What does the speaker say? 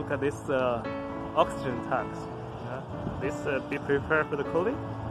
Look at this oxygen tanks. This be prepared for the cooling.